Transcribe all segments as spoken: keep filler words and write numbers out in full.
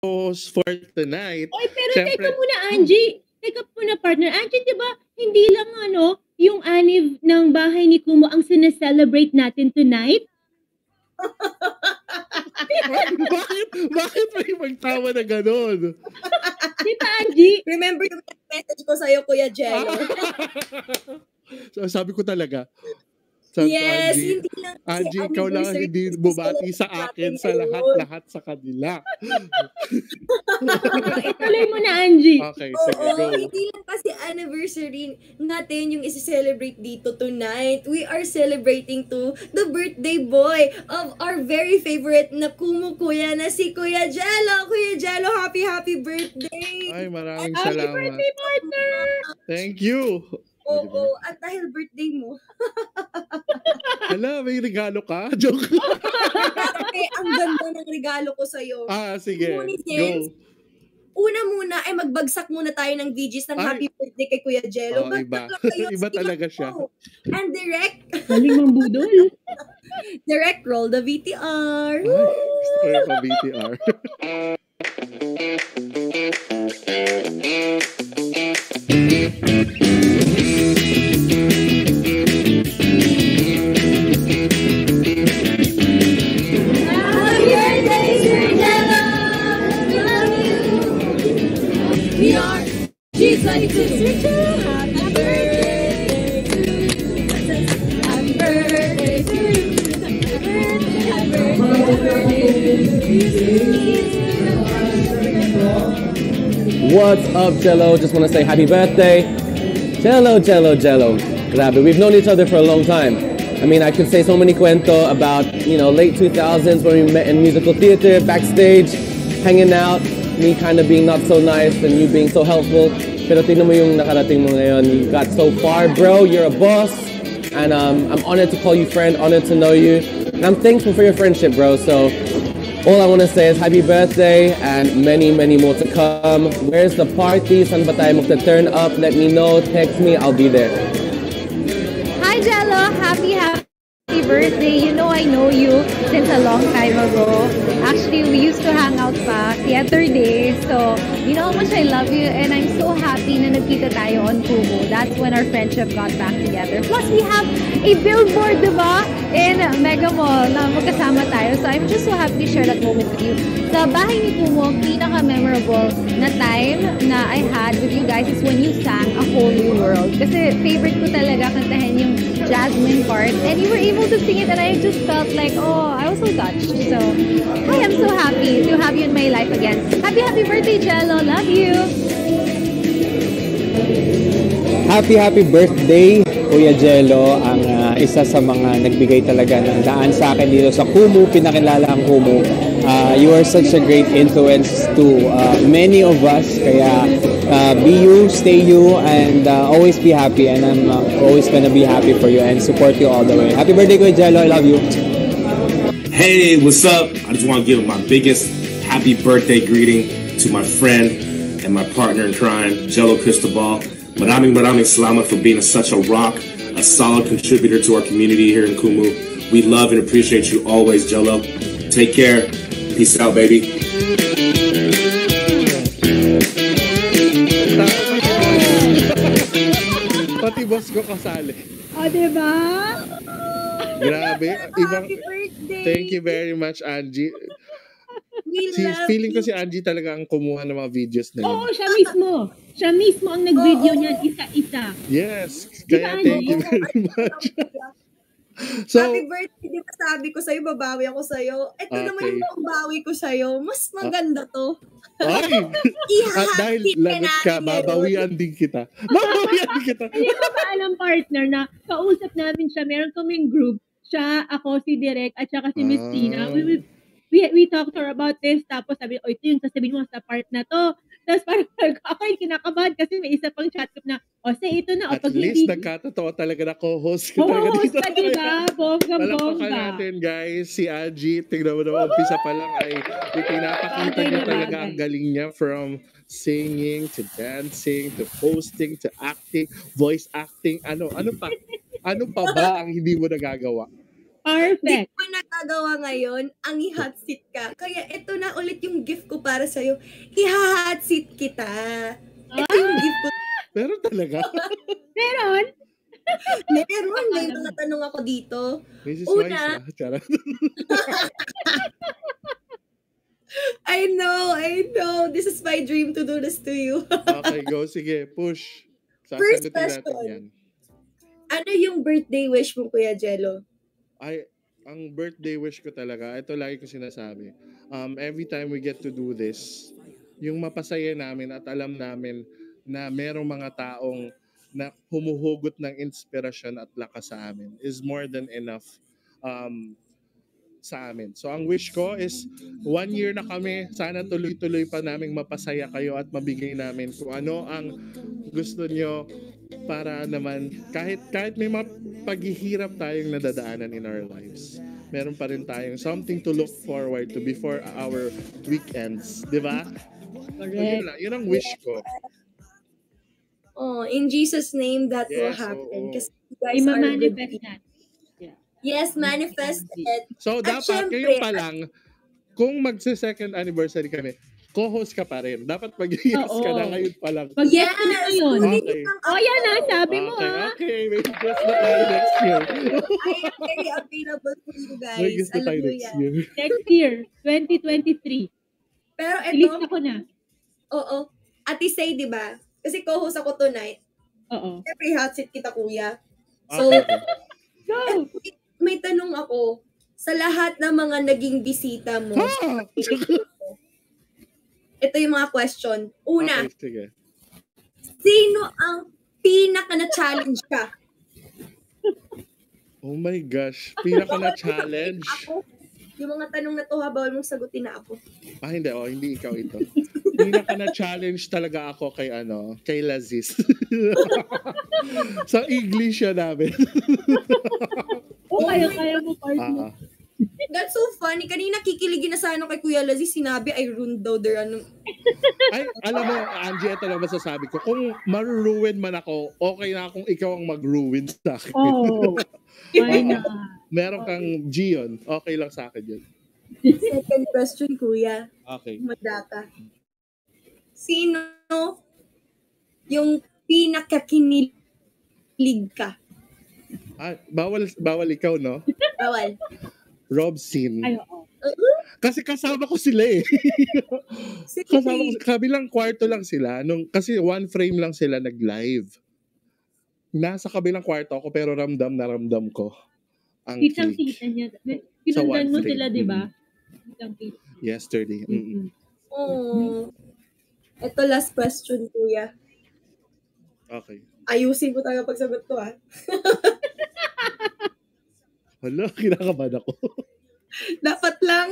co-host for tonight. Oy, pero Siyempre, teka muna, Angie. Teka muna, partner. Angie, di ba, hindi lang ano, yung anniv ng bahay ni Kumu ang sineselebrate natin tonight? bakit, bakit may magtawa na gano'n? Di ba, Angie? Remember yung message ko sa'yo, Kuya Jello? So, sabi ko talaga, sabi ko, Yes, Angie, hindi lang kasi Angie, ikaw lang anniversary hindi is bumati sa celebrate akin natin sa ngayon. lahat-lahat sa kanila. Ituloy mo na, Angie. Okay, sige, Oo, go. hindi lang kasi anniversary natin yung isi-celebrate dito tonight. We are celebrating to the birthday boy of our very favorite na Kumu Kuya na si Kuya Jello. Kuya Jello, happy, happy birthday! Ay, maraming Happy salamat. birthday, partner! Thank you. Oo, at dahil birthday mo, Hala, may regalo ka? Joke. eh, ang ganda ng regalo ko sa'yo. Ah, sige. Ngunit, Go. James, una muna ay magbagsak muna tayo ng V Gs ng Ay. happy birthday kay Kuya Jello. Oh, iba. Bagsak lang kayo. Iba Sige, talaga siya. go. And direct, Galing mang budol. direct roll the V T R. Ay, gusto ko yung pa-B T R. Happy birthday, Sir Jello! Love you! We are G twenty-two. Sir Jello, happy birthday to you. Happy birthday to you. Happy birthday to you. What's up, Jello? Just want to say happy birthday. Jello, Jello, Jello. Grabe, we've known each other for a long time. I mean, I could say so many cuento about, you know, late two thousands when we met in musical theater, backstage, hanging out, me kind of being not so nice and you being so helpful. Pero tingnan mo yung nakarating mo ngayon. You got so far, bro. You're a boss. And um, I'm honored to call you friend, honored to know you. And I'm thankful for your friendship, bro. So all I want to say is happy birthday and many, many more to come. Where's the party? Saan ba tayo magta-turn up? Let me know. Text me. I'll be there. Hi Jello, happy happy birthday. You know I know you since a long time ago. Actually, we used to hang out pa theater day. So, you know how much I love you and I'm so happy na nagkita tayo on Kumu. That's when our friendship got back together. Plus, we have a billboard, diba? In Mega Mall na magkasama tayo. So, I'm just so happy to share that moment with you. Sa bahay ni Kumu, ang pinaka-memorable na time na I had with you guys is when you sang A Whole New World. Kasi favorite ko talaga kantahin yung Jasmine part. And you were able to sing it and I just felt like, oh, I was so touched. So, hi, I'm so happy to have you in my life again. Happy, happy birthday, Jello. Love you. Happy, happy birthday, Kuya Jello. Ang uh, isa sa mga nagbigay talaga ng daan sa akin dito sa Kumu, pinakilala ang Kumu. Uh, you are such a great influence to uh, many of us. Kaya uh, be you, stay you, and uh, always be happy. And I'm uh, always gonna be happy for you and support you all the way. Happy birthday, Kuya Jello. I love you. Hey, what's up? I just want to give my biggest happy birthday greeting to my friend and my partner in crime, Jello Cristobal. Maraming maraming salamat for being such a rock, a solid contributor to our community here in Kumu. We love and appreciate you always, Jello. Take care. Peace out, baby. Pati boss ko kasali. O, diba? Grabe. Ibang, Happy birthday! thank you very much, Angie. We Si, love feeling ko you. si Angie talaga ang kumuha ng mga videos na yun. Oo, siya mismo. Siya mismo ang nag-video Oo. niyan isa-isa. Yes. Di Kaya ba, thank you Oo, very ano much. lang. So, Happy birthday, di ba sabi ko sa'yo, babawi ako sa'yo. Ito naman Okay. yung bawi ko sa'yo. Mas maganda to. ay! At dahil I-happy lagot ka, natin babawian din kita. Babawian din kita. Hindi ko pa alam, partner, na kausap namin siya. Meron kaming group. Siya, ako, si Direk, at saka si Miss Ah. Tina. We, we, we, we talked to her about this. Tapos sabi, o ito yung sasabihin mo sa part na to. Tapos parang ako ay kinakabahan kasi may isa pang chat group na, o say ito na, o At pag least hindi, nagkatotoo talaga na co-host ka talaga host dito. ka, diba? Palakpakan Bongga-bongga. natin, guys. Si Angie, tingnan mo naman, umpisa pa lang ay ipinapakita Bagay niya na talaga bagay. ang galing niya from singing to dancing to hosting to acting, voice acting, ano, ano pa? Ano pa ba ang hindi mo nagagawa? Hindi Perfect. ko pa nagagawa ngayon ang i-hot seat ka. Kaya ito na ulit yung gift ko para sa'yo. I-hot seat kita. Ito yung gift ko. Pero talaga. Meron? Meron, may mga tanong ako dito. Missus Una, Wise, ah. Charot. I know, I know. This is my dream to do this to you. Okay, go. Sige, push. First Sasagutin natin question. yan. Ano yung birthday wish mo, Kuya Jello? Ay, ang birthday wish ko talaga, ito lagi ko sinasabi. Um, every time we get to do this, yung mapasaya namin at alam namin na merong mga taong na humuhugot ng inspirasyon at lakas sa amin is more than enough um, sa amin. So ang wish ko is one year na kami, sana tuloy-tuloy pa naming mapasaya kayo at mabigay namin kung ano ang gusto nyo para naman kahit kahit may mga paghihirap tayong nadadaanan in our lives, meron pa rin tayong something to look forward to before our weekends, di ba? So, yun, lang, yun ang wish ko. Oh, in Jesus' name, that will Yes, happen. oo. Kasi you guys are good I-manifest people. natin. Yeah. Yes, manifest it. So At dapat syempre, kayo pa lang, kung magse-second anniversary kami, co-host ka pa rin. Dapat mag-yes Oo. ka na ngayon pa lang. Pag-yes ko na ngayon. Okay. Oh, yan na. Sabi mo, Okay, ah. okay. May guest na tayo next year. I am very available for you guys. May guest na Alam tayo nyo next yan. year. Next year, twenty twenty-three. Pero Ilista ito, ko na. oo, Ate Say, di ba? Kasi co-host ako tonight. Oo. Siyempre, hot seat kita, kuya. So, Okay. Go! may tanong ako, sa lahat ng mga naging bisita mo, Ah! ito yung mga question. Una, Okay, sige. sino ang pinaka na-challenge ka? Oh my gosh. Pinaka na challenge. Ako, yung mga tanong na to, ha, bawal mong sagutin na ako. Ah, hindi. Oh, hindi ikaw ito. Pinaka na challenge talaga ako kay ano, kay Lazis. Sa English siya namin. Oh, kaya-kaya mo, partner. Ah, That's so funny. Kanina kikiligin na sana kay Kuya Lazzy, sinabi ay ruined daw their ano. ay, alam mo, Angie, ito lang masasabi ko. Kung maruruin man ako, okay na kung ikaw ang mag-ruin sa akin. Oh, why not? Meron kang Gion, okay lang sa akin yun. Second question, Kuya. Okay. Madaka. Sino yung pinakakinilig ka? Ah, bawal, bawal ikaw, no? Bawal. Robsin. Ay, oo. Kasi kasama ko sila eh. Kasama ko, kabilang kwarto lang sila. Nung, kasi one frame lang sila nag-live. Nasa kabilang kwarto ako pero ramdam na ramdam ko ang Kitang-kita click. niya. Sa Pinundan one mo frame. sila, di ba? Kitang-kita. Yesterday. Mm-mm. Oh. Ito last question, Kuya. Okay. Ayusin ko tayo pagsagot ko, ha? Hala, kinakabahan ako. Dapat lang.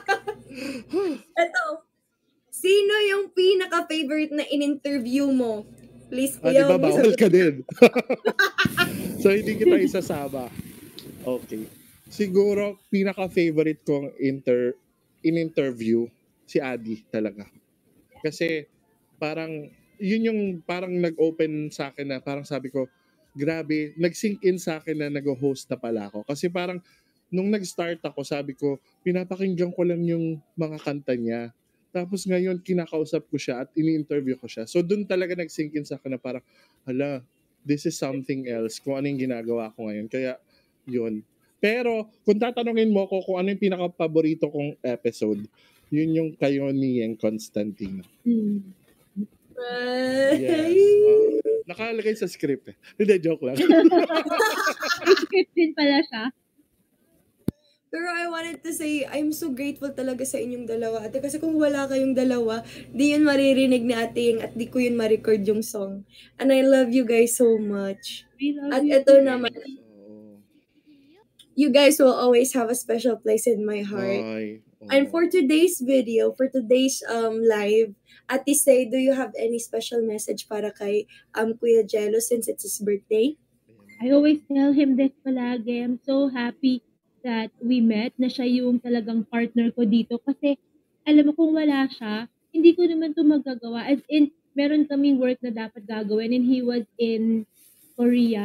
Ito. Sino yung pinaka-favorite na in-interview mo? Please, Ah, Kuya. di ba huwag mo bawal sagot- ka din? So, hindi kita isasama. Okay. Siguro, pinaka-favorite kong inter in-interview, si Adi talaga. Kasi, parang, yun yung parang nag-open sa akin na parang sabi ko, grabe, nag-sink in sa akin na nag-host na pala ako. Kasi parang, nung nag-start ako, sabi ko, pinapakinggan ko lang yung mga kanta niya. Tapos ngayon, kinakausap ko siya at ini-interview ko siya. So, dun talaga nag-sink in sa akin na parang, hala, this is something else kung ano yung ginagawa ko ngayon. Kaya, yun. Pero, kung tatanungin mo ko kung ano yung pinaka-paborito kong episode, yun yung kayo ni Yeng Constantino. Hmm. Ay. Yes. Uh, nakalagay sa script eh. Hindi, joke lang. Script din pala siya. Pero I wanted to say, I'm so grateful talaga sa inyong dalawa. Ate, kasi kung wala kayong dalawa, di yun maririnig ni Ate Yeng at di ko yun ma-record yung song. And I love you guys so much. We love At you. ito naman, So, you guys will always have a special place in my heart. ay, oo. And for today's video, for today's um live, Ate Say, do you have any special message para kay um Kuya Jello since it's his birthday? I always tell him this palagi. I'm so happy that we met, na siya yung talagang partner ko dito. Kasi, alam mo, kung wala siya, hindi ko naman ito magagawa. As in, meron kaming work na dapat gagawin and he was in Korea.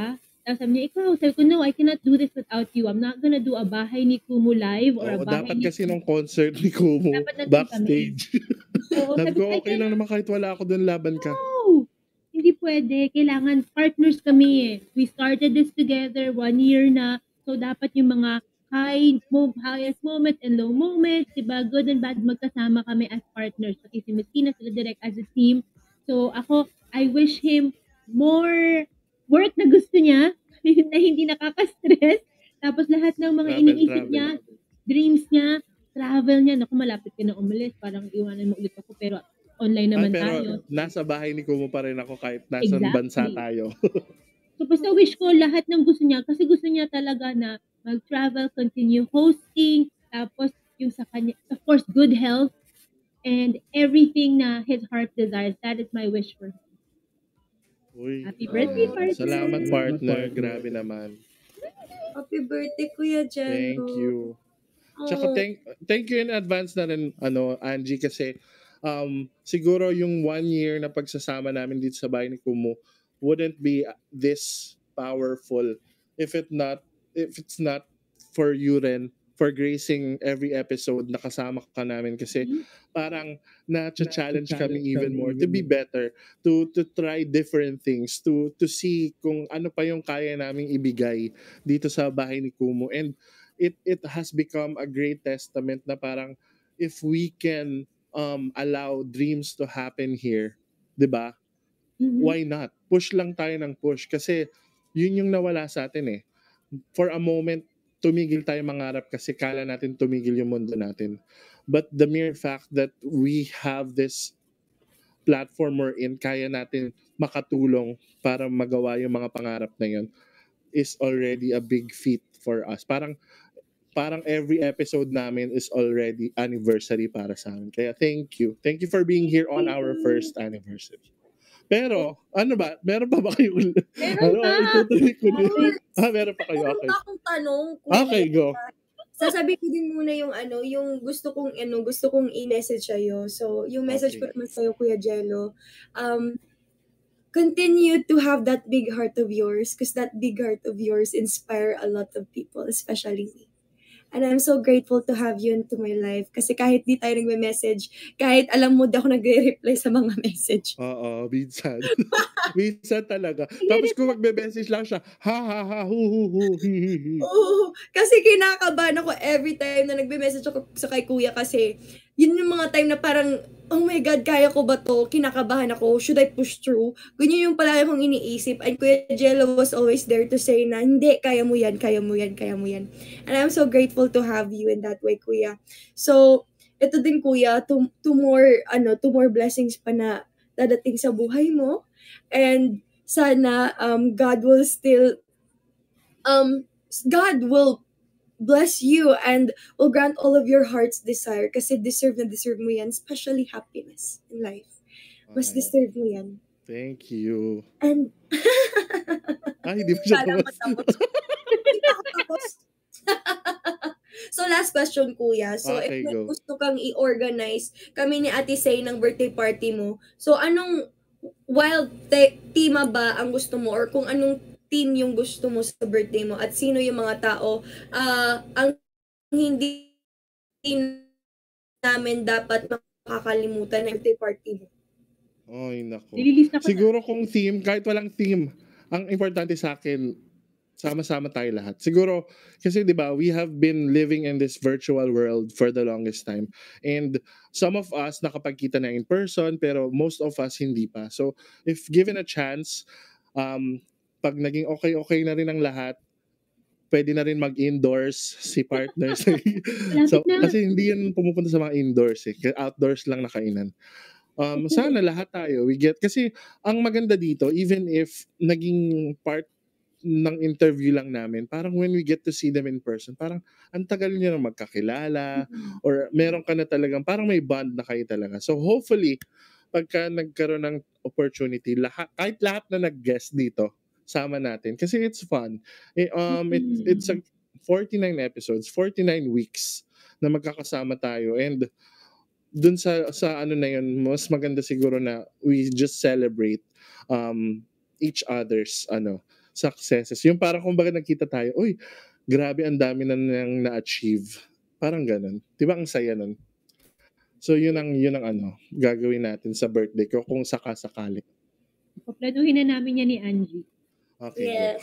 Tapos sabi niya, ikaw, sabi ko, no, I cannot do this without you. I'm not gonna do a bahay ni Kumu live or a Oo, bahay dapat ni kasi nung concert ni Kumu, Dapat nandun kami. backstage. Oo, Sabi sabi ko, ko, I okay lang cannot. naman kahit wala ako doon, laban ka. No! Hindi pwede. Kailangan partners kami eh. We started this together one year na. So, dapat yung mga high, mo, highest moment and low moments, diba? Good and bad, magkasama kami as partners. Pati si Messina, sila direct as a team. So, ako, I wish him more work na gusto niya, na hindi nakaka-stress. Tapos lahat ng mga Travel, iniisip travel. niya, dreams niya, travel niya. Naku, malapit ka na umalis. Parang iwanan mo ulit ako. Pero online Ah, naman pero tayo. nasa bahay ni Kumu pa rin ako kahit nasa bansa Exactly. tayo. So, basta wish ko lahat ng gusto niya. Kasi gusto niya talaga na mag-travel, continue hosting, tapos yung sa kanya, of course, good health, and everything na his heart desires. That is my wish for him. Uy, Happy birthday, ah, partner! salamat partner, grabe naman. Happy birthday, Kuya Jello. Thank you. Tsaka Oh, thank thank you in advance na rin ano Angie kasi um siguro yung one year na pagsasama namin dito sa bahay ni Kumu wouldn't be this powerful if it not if it's not for you rin for gracing every episode na kasama ka namin kasi parang na-challenge kami even more to be better, to to try different things, to to see kung ano pa yung kaya naming ibigay dito sa bahay ni Kumu. And it it has become a great testament na parang if we can um allow dreams to happen here, 'di ba? Mhm. Why not? Push lang tayo ng push kasi yun yung nawala sa atin eh. For a moment, tumigil tayo mangarap kasi kala natin tumigil yung mundo natin. But the mere fact that we have this platform we're in, kaya natin makatulong para magawa yung mga pangarap na yun is already a big feat for us. Parang parang every episode namin is already anniversary para sa amin. Kaya thank you. Thank you for being here on our first anniversary. Pero, ano ba? Meron pa ba kayo? Meron Ano, pa! itutuloy ko na. Yes. Ah, meron pa kayo. meron Okay. pa akong tanong, Kuya. Okay, go. Sasabihin ko din muna yung ano, yung gusto kong ano, gusto kong i-message sa'yo. So, yung message ko Okay. naman sa'yo, Kuya Jello, um, continue to have that big heart of yours because that big heart of yours inspire a lot of people, especially me. And I'm so grateful to have you into my life kasi kahit di tayo nagme-message, kahit alam mo di ako nagre-reply sa mga message. Oo, minsan. Minsan talaga. Tapos kung magbe-message lang siya, ha ha ha, hu hu hu, hi hi hi. Oo, kasi kinakabahan ako every time na nagbe-message ako sa kay kuya kasi yun yung mga time na parang, oh my God, kaya ko ba to? Kinakabahan ako. Should I push through? Ganyan yung palagi kong iniisip. And Kuya Jello was always there to say na, hindi, kaya mo yan, kaya mo yan, kaya mo yan. And I'm so grateful to have you in that way, Kuya. So, ito din, Kuya, two, two more, ano, two more blessings pa na dadating sa buhay mo. And sana, um, God will still, um, God will bless you and will grant all of your heart's desire kasi deserve na deserve mo yan, especially happiness in life. Mas Ay, deserve mo yan. thank you. And, Ah, hindi mo siya kala mo tapos. tapos. Hindi pa ako tapos. So, last question, Kuya. So, Okay, if may go. gusto kang i-organize, kami ni Ate Say ng birthday party mo, so anong wild te- tema ba ang gusto mo or kung anong team yung gusto mo sa birthday mo at sino yung mga tao ah ang hindi namin dapat makakalimutan ng birthday party mo? Ay, nako. Nililista ko na. Siguro kung theme, kahit walang theme, ang importante sa akin, sama-sama tayo lahat. Siguro, kasi di ba, we have been living in this virtual world for the longest time. And some of us nakapagkita na in person, pero most of us hindi pa. So, if given a chance, um, pag naging okay-okay na rin ang lahat, pwede na rin mag-indoors si partners. So, Malapit na. kasi hindi yan pumupunta sa mga indoors eh. Kaya outdoors lang nakainan. Um, sana lahat tayo, we get, kasi ang maganda dito, even if naging part ng interview lang namin, parang when we get to see them in person, parang ang tagal nyo na magkakilala, or meron ka na talagang, parang may bond na kayo talaga. So hopefully, pagka nagkaroon ng opportunity, lahat, kahit lahat na nag-guest dito, sama natin. Kasi it's fun. Eh, um, it, it's a forty-nine episodes, forty-nine weeks na magkakasama tayo. And dun sa sa ano na yun, mas maganda siguro na we just celebrate um each other's ano successes. Yung parang kumbaga nagkita tayo, uy, grabe ang dami na nang na-achieve. Parang ganun. Di ba ang saya nun? So yun ang, yun ang ano, gagawin natin sa birthday ko kung sakasakali. Paplanuhin na namin yan ni Angie. Okay. Yes.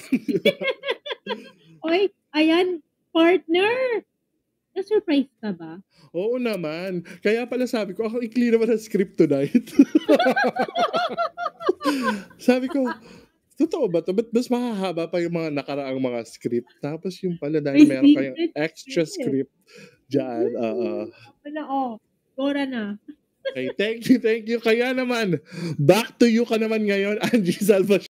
Oy, ayan, partner! Na-surprise ka ba? Oo naman. Kaya pala sabi ko, ako i-clear naman ang script tonight. Sabi ko, totoo ba to? Ba't mas mahahaba pa yung mga nakaraang mga script? Tapos yung pala dahil May meron kayong secret extra script. script dyan. Uh, Wala, oh. Gora na. okay, thank you, thank you. Kaya naman, back to you ka naman ngayon, Angie Salva.